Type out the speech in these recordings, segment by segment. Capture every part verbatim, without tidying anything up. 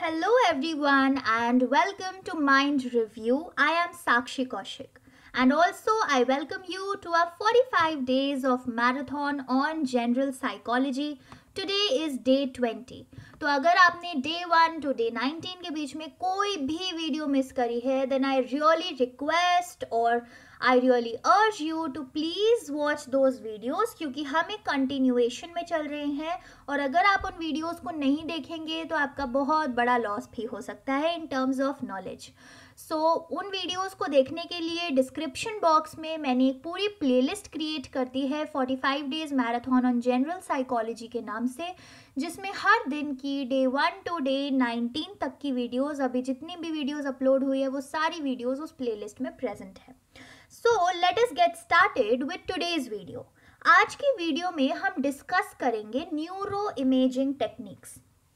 Hello everyone and welcome to Mind Review. I am Sakshi Kaushik and also I welcome you to our forty-five days of marathon on general psychology. Today is day twenty. तो अगर आपने day one to day nineteen के बीच में कोई भी video miss करी है then I really request or I really urge you to please watch those videos क्योंकि हम एक continuation में चल रहे हैं और अगर आप उन वीडियोस को नहीं देखेंगे तो आपका बहुत बड़ा लॉस भी हो सकता है in terms of knowledge. So so, उन वीडियोस को देखने के लिए डिस्क्रिप्शन बॉक्स में मैंने एक पूरी प्लेलिस्ट क्रिएट कर दी है forty-five days marathon on general psychology के नाम से, जिसमें हर दिन की day one to day nineteen तक की वीडियोस, अभी जितनी भी वीडियोस अपलोड हुई है वो सारी वीडियोस उस प्लेलिस्ट में प्रेजेंट है. So let us get started with today's video. आज की वीडियो में हम डिस्कस करेंगे न्यूरो इमेजिंग टेक्निक्स.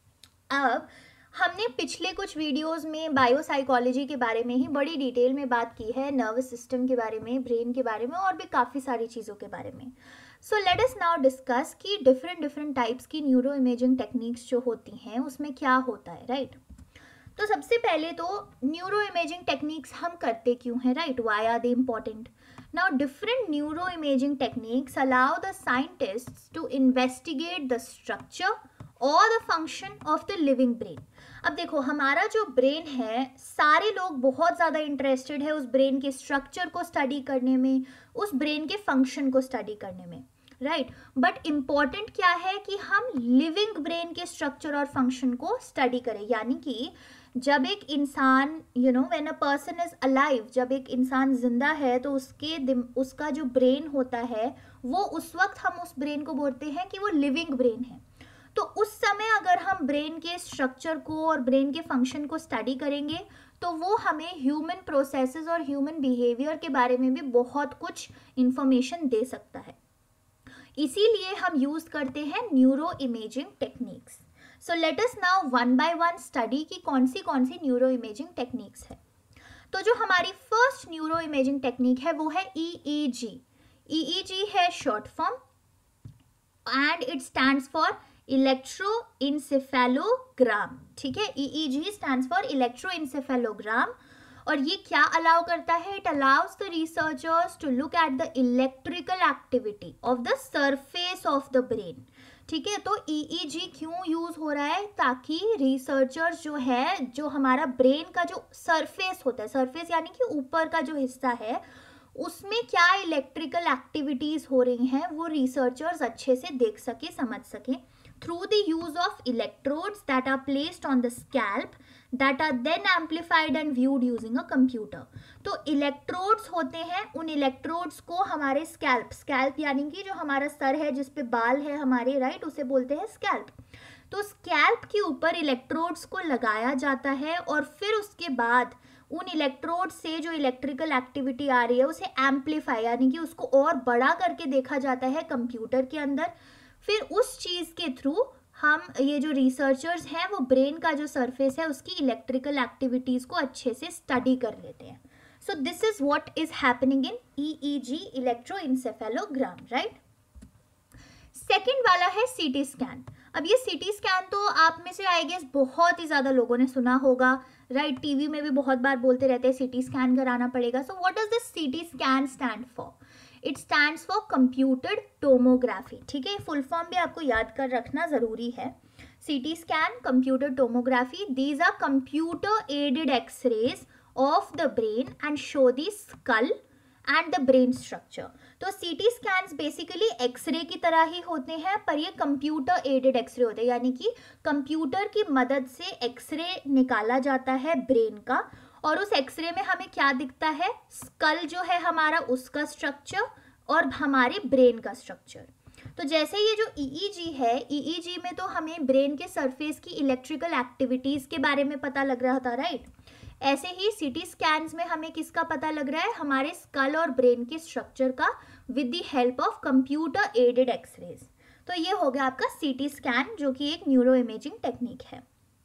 अब हमने पिछले कुछ वीडियोस में बायोसाइकोलॉजी के बारे में ही बड़ी डिटेल में बात की है, नर्वस सिस्टम के बारे में, ब्रेन के बारे में और भी काफ़ी सारी चीज़ों के बारे में. So let us now discuss कि डिफरेंट डिफरेंट टाइप्स की न्यूरो इमेजिंग टेक्निक्स जो होती हैं उसमें क्या होता है, राइट right? तो सबसे पहले तो न्यूरो इमेजिंग टेक्निक्स हम करते क्यों हैं, right? Why are they important? Now, different neuroimaging techniques allow the scientists to investigate the structure or the function of the living brain. अब देखो, हमारा जो ब्रेन है, सारे लोग बहुत ज़्यादा इंटरेस्टेड है उस ब्रेन के स्ट्रक्चर को स्टडी करने में, उस ब्रेन के फंक्शन को स्टडी करने में, राइट? बट इम्पॉर्टेंट क्या है कि हम लिविंग ब्रेन के स्ट्रक्चर और फंक्शन को स्टडी करें. यानी कि जब एक इंसान, you know, when a person is alive, जब एक इंसान जिंदा है तो उसके उसका जो ब्रेन होता है वो उस वक्त हम उस ब्रेन को बोलते हैं कि वो लिविंग ब्रेन है. तो उस समय अगर हम ब्रेन के स्ट्रक्चर को और ब्रेन के फंक्शन को स्टडी करेंगे तो वो हमें ह्यूमन प्रोसेसेस और ह्यूमन बिहेवियर के बारे में भी बहुत कुछ इंफॉर्मेशन दे सकता है. इसीलिए हम यूज़ करते हैं neuro imaging techniques. So let us now one by one study की कौन सी कौन सी न्यूरो इमेजिंग टेक्निक्स है. तो जो हमारी फर्स्ट न्यूरो इमेजिंग टेक्निक है वो है ई ई जी. ई ई जी है short form and it stands for electroencephalogram. ठीक है, ई ई जी स्टैंड्स फॉर इलेक्ट्रोइंसेफेलोग्राम. और ये क्या अलाउ करता है? It allows the researchers to look at the electrical activity of the surface of the brain. ठीक है, तो ई ई जी क्यों यूज हो रहा है? ताकि रिसर्चर्स जो है, जो हमारा ब्रेन का जो सरफेस होता है, सरफेस यानी कि ऊपर का जो हिस्सा है, उसमें क्या इलेक्ट्रिकल एक्टिविटीज हो रही हैं वो रिसर्चर्स अच्छे से देख सके, समझ सके through the use of electrodes that are placed on the scalp that are then amplified and viewed using a computer. तो इलेक्ट्रोड्स होते हैं, उन इलेक्ट्रोड्स को हमारे स्कैल्प, स्कैल्प यानी कि जो हमारा सर है जिस पे बाल है हमारे, राइट, उसे बोलते हैं स्कैल्प. तो स्कैल्प के ऊपर इलेक्ट्रोड्स को लगाया जाता है और फिर उसके बाद उन इलेक्ट्रोड से जो इलेक्ट्रिकल एक्टिविटी आ रही है उसे एम्पलीफाई यानी कि उसको और बड़ा करके देखा जाता है कंप्यूटर के अंदर. फिर उस चीज़ के थ्रू हम, ये जो रिसर्चर्स हैं, वो ब्रेन का जो सरफेस है उसकी इलेक्ट्रिकल एक्टिविटीज़ को अच्छे से स्टडी कर लेते हैं. So this is what is happening in E E G, electroencephalogram, right? Second वाला है सी टी स्कैन. अब ये सी टी स्कैन तो आप में से आई गेस बहुत ही ज़्यादा लोगों ने सुना होगा, राइट? टीवी में भी बहुत बार बोलते रहते हैं सी टी स्कैन कराना पड़ेगा. So what does this C T scan stand for? It stands for computed tomography. ठीक है, फुल फॉर्म भी आपको याद कर रखना ज़रूरी है. C T scan, computed tomography, these are computer aided x-rays of the brain and show the skull and the brain structure. तो C T scans basically x-ray की तरह ही होते हैं, पर ये कंप्यूटर एडेड एक्सरे होते हैं, यानी कि कंप्यूटर की मदद से एक्सरे निकाला जाता है ब्रेन का और उस एक्सरे में हमें क्या दिखता है? स्कल जो है हमारा, उसका स्ट्रक्चर और हमारे ब्रेन का स्ट्रक्चर. तो जैसे ये जो ई ई जी है, ई ई जी में तो हमें ब्रेन के सरफेस की इलेक्ट्रिकल एक्टिविटीज़ के बारे में पता लग रहा था, राइट? ऐसे ही सी टी स्कैन्स में हमें किसका पता लग रहा है? हमारे स्कल और ब्रेन के स्ट्रक्चर का with the help of computer aided x-rays. तो ये हो गया आपका सी टी स्कैन, जो कि एक न्यूरो इमेजिंग टेक्निक है.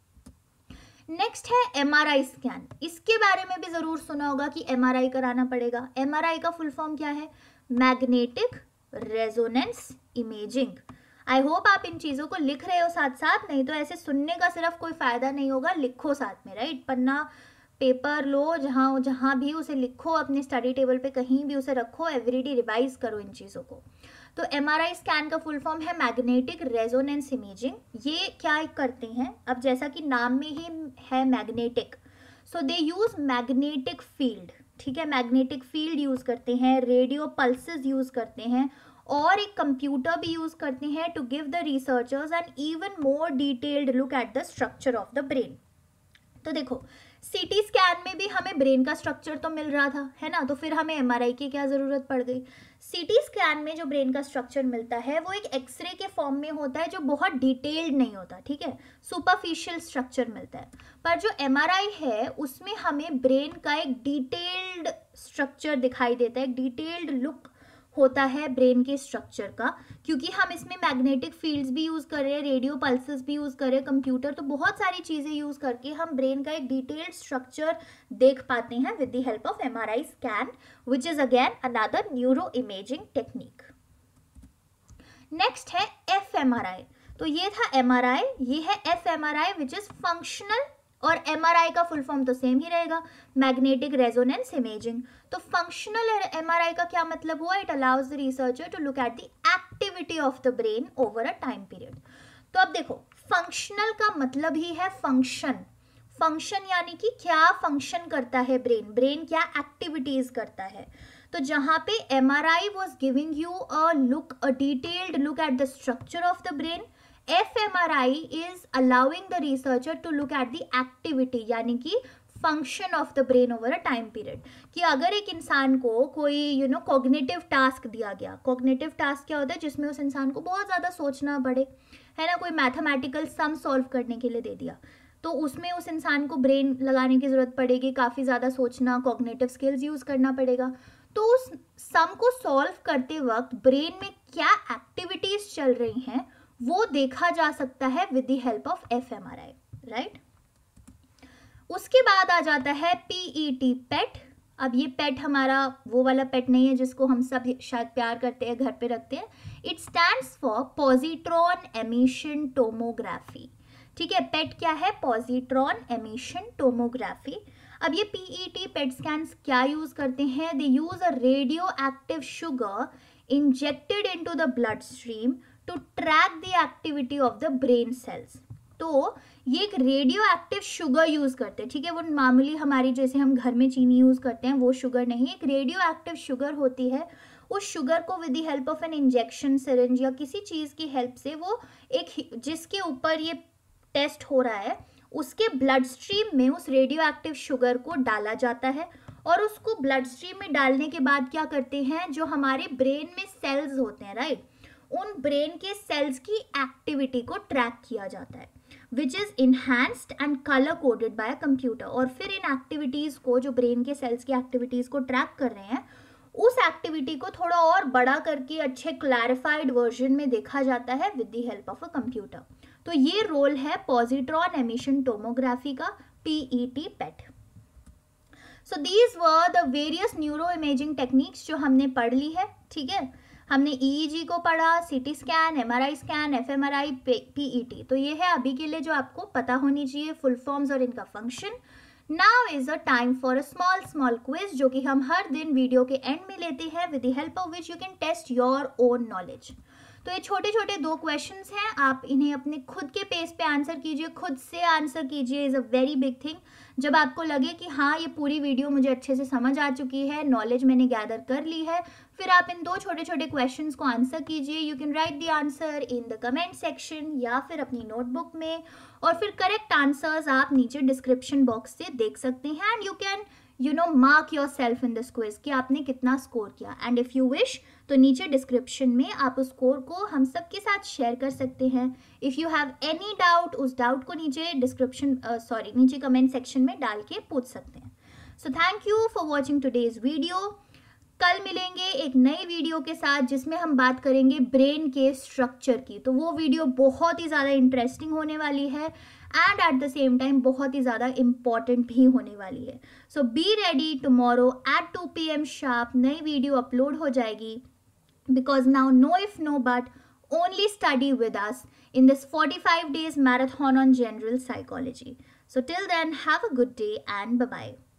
नेक्स्ट है एम आर आई स्कैन. इसके बारे में भी ज़रूर सुना होगा कि एम आर आई कराना पड़ेगा. एम आर आई का फुल फॉर्म क्या है? Magnetic resonance imaging. I hope आप इन चीज़ों को लिख रहे हो साथ साथ, नहीं तो ऐसे सुनने का सिर्फ कोई फ़ायदा नहीं होगा, लिखो साथ में, राइट। पन्ना पेपर लो, जहाँ जहाँ भी उसे लिखो, अपने स्टडी टेबल पे कहीं भी उसे रखो, एवरीडे रिवाइज करो इन चीज़ों को। तो एमआरआई स्कैन का फुल फॉर्म है मैग्नेटिक रेजोनेंस इमेजिंग। ये क्या करते हैं, अब जैसा कि नाम में ही है magnetic, so they use magnetic field, ठीक है, मैग्नेटिक फील्ड यूज करते हैं, रेडियो पल्सेस यूज करते हैं, और एक कंप्यूटर भी यूज करते हैं to give the researchers an even more detailed look at the structure of the brain. तो देखो सीटी स्कैन में भी हमें ब्रेन का स्ट्रक्चर तो मिल रहा था, है ना, तो फिर हमें एमआरआई की क्या ज़रूरत पड़ गई। सीटी स्कैन में जो ब्रेन का स्ट्रक्चर मिलता है वो एक एक्सरे के फॉर्म में होता है, जो बहुत डिटेल्ड नहीं होता, ठीक है, सुपरफिशियल स्ट्रक्चर मिलता है। पर जो एमआरआई है उसमें हमें ब्रेन का एक डिटेल्ड स्ट्रक्चर दिखाई देता है, एक डिटेल्ड लुक होता है ब्रेन के स्ट्रक्चर का, क्योंकि हम इसमें मैग्नेटिक फील्ड्स भी यूज़ कर रहे हैं, रेडियो पल्सेस भी यूज़ कर रहे हैं, कंप्यूटर, तो बहुत सारी चीज़ें यूज़ करके हम ब्रेन का एक डिटेल्ड स्ट्रक्चर देख पाते हैं with the help of MRI scan, which is again another neuro imaging technique. Next है एफ एम आर आई। तो ये था एमआरआई, ये है F M R I which is functional, और एमआरआई का फुल फॉर्म तो सेम ही रहेगा, मैग्नेटिक रेजोनेंस इमेजिंग। तो फंक्शनल एमआरआई का क्या मतलब हुआ, it allows the researcher to look at the activity of the brain over a time period. तो अब देखो फंक्शनल का मतलब ही है फंक्शन, फंक्शन यानी कि क्या फंक्शन करता है ब्रेन, ब्रेन क्या एक्टिविटीज करता है। तो जहाँ पे MRI was giving you a look, a detailed look at the structure of the brain, F M R I is allowing the researcher to look at the activity, यानी कि function of the brain over a time period. कि अगर एक इंसान को कोई you know cognitive task दिया गया, कॉग्निटिव टास्क क्या होता है, जिसमें उस इंसान को बहुत ज़्यादा सोचना पड़े, है ना, कोई मैथमेटिकल सम सॉल्व करने के लिए दे दिया, तो उसमें उस इंसान को ब्रेन लगाने की ज़रूरत पड़ेगी, काफ़ी ज़्यादा सोचना, कॉग्निटिव स्किल्स यूज़ करना पड़ेगा। तो उस सम को सॉल्व करते वक्त ब्रेन में क्या एक्टिविटीज़ चल रही हैं वो देखा जा सकता है with the help of F M R I, right. उसके बाद आ जाता है पीईटी, पेट। अब ये पेट हमारा वो वाला पेट नहीं है जिसको हम सब शायद प्यार करते हैं, घर पे रखते हैं। It stands for positron emission tomography, ठीक है। पेट क्या है, पॉजिट्रॉन एमिशन टोमोग्राफी। अब ये पीईटी पेट स्कैन्स क्या यूज करते हैं, they use a radio active sugar injected into the blood stream to track the activity of the brain cells. तो ये एक रेडियो एक्टिव शुगर यूज करते हैं, ठीक है, वो मामूली हमारी जैसे हम घर में चीनी यूज करते हैं वो शुगर नहीं, एक रेडियो एक्टिव शुगर होती है। उस शुगर को with the help of an injection syringe या किसी चीज की हेल्प से, वो एक जिसके ऊपर ये टेस्ट हो रहा है उसके ब्लड स्ट्रीम में उस रेडियो एक्टिव शुगर को डाला जाता है, और उसको ब्लड स्ट्रीम में डालने के बाद क्या करते हैं, जो हमारे ब्रेन में सेल्स होते हैं, राइट, उन ब्रेन के सेल्स की एक्टिविटी को ट्रैक किया जाता है, which is enhanced and colour coded by a computer. और फिर इन एक्टिविटीज को, जो ब्रेन के सेल्स की एक्टिविटीज को ट्रैक कर रहे हैं, उस एक्टिविटी को थोड़ा और बड़ा करके अच्छे क्लैरिफाइड वर्जन में देखा जाता है with the help of a computer. तो ये रोल है पॉजिट्रॉन एमिशन टोमोग्राफी का, PET, PET. So these were the various neuro imaging techniques जो हमने पढ़ ली है, ठीक है। हमने ईईजी को पढ़ा, CT scan, MRI scan, FMRI, PET. तो ये है अभी के लिए जो आपको पता होनी चाहिए, फुल फॉर्म्स और इनका फंक्शन। Now is a time for a small small quiz, जो कि हम हर दिन वीडियो के एंड में लेते हैं, with the help of which you can test your own knowledge. तो ये छोटे छोटे दो क्वेश्चंस हैं, आप इन्हें अपने खुद के पेस पे आंसर कीजिए, खुद से आंसर कीजिए, is a very big thing. जब आपको लगे कि हाँ ये पूरी वीडियो मुझे अच्छे से समझ आ चुकी है, नॉलेज मैंने गैदर कर ली है, फिर आप इन दो छोटे छोटे क्वेश्चंस को आंसर कीजिए। You can write the answer in the comment section या फिर अपनी नोटबुक में, और फिर करेक्ट आंसर्स आप नीचे डिस्क्रिप्शन बॉक्स से देख सकते हैं, and you can you know mark yourself in this quiz कि आपने कितना स्कोर किया। एंड इफ़ यू विश तो नीचे डिस्क्रिप्शन में आप उस स्कोर को हम सब के साथ शेयर कर सकते हैं। If you have any doubt, उस डाउट को नीचे डिस्क्रिप्शन सॉरी नीचे कमेंट सेक्शन में डाल के पूछ सकते हैं। So thank you for watching today's video. कल मिलेंगे एक नई वीडियो के साथ जिसमें हम बात करेंगे ब्रेन के स्ट्रक्चर की। तो वो वीडियो बहुत ही ज़्यादा इंटरेस्टिंग होने वाली है, and at the same time बहुत ही ज़्यादा इम्पॉर्टेंट भी होने वाली है। So be ready, tomorrow at two P M sharp नई वीडियो अपलोड हो जाएगी, because now no if no but only study with us in this forty-five days marathon on general psychology. So till then, have a good day and bye-bye.